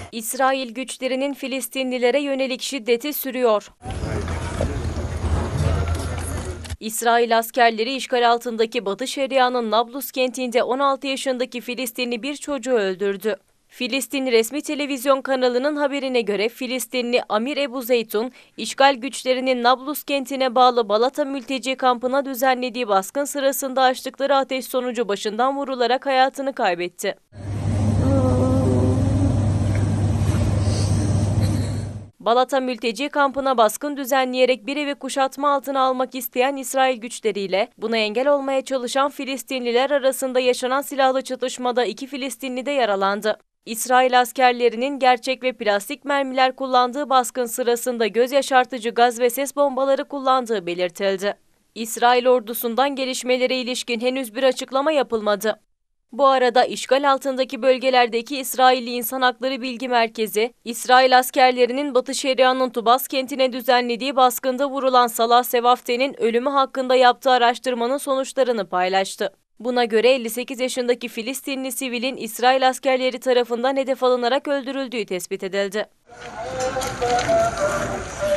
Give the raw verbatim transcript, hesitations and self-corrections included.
İsrail güçlerinin Filistinlilere yönelik şiddeti sürüyor. İsrail askerleri işgal altındaki Batı Şeria'nın Nablus kentinde on altı yaşındaki Filistinli bir çocuğu öldürdü. Filistin resmi televizyon kanalının haberine göre Filistinli Amir Ebu Zeytun, işgal güçlerinin Nablus kentine bağlı Balata mülteci kampına düzenlediği baskın sırasında açtıkları ateş sonucu başından vurularak hayatını kaybetti. Balata mülteci kampına baskın düzenleyerek bir evi kuşatma altına almak isteyen İsrail güçleriyle buna engel olmaya çalışan Filistinliler arasında yaşanan silahlı çatışmada iki Filistinli de yaralandı. İsrail askerlerinin gerçek ve plastik mermiler kullandığı baskın sırasında göz yaşartıcı gaz ve ses bombaları kullandığı belirtildi. İsrail ordusundan gelişmelere ilişkin henüz bir açıklama yapılmadı. Bu arada işgal altındaki bölgelerdeki İsrailli İnsan Hakları Bilgi Merkezi, İsrail askerlerinin Batı Şeria'nın Tubas kentine düzenlediği baskında vurulan Salah Sevafte'nin ölümü hakkında yaptığı araştırmanın sonuçlarını paylaştı. Buna göre elli sekiz yaşındaki Filistinli sivilin İsrail askerleri tarafından hedef alınarak öldürüldüğü tespit edildi.